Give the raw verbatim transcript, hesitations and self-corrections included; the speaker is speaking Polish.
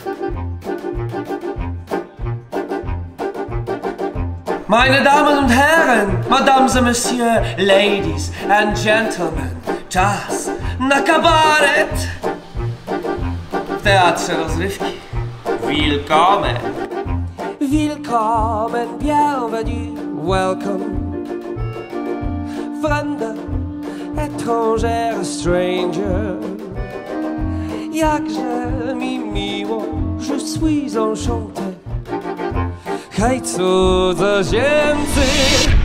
Meine Damen und Herren, Mesdames et Messieurs, Ladies and Gentlemen, czas na kabaret w Teatrze Rozrywki. Willkommen! Willkommen, bienvenue, welcome. Fremde, étrangère, stranger. Jakże mi miło, je suis enchanté. Hej, cudzoziemcy!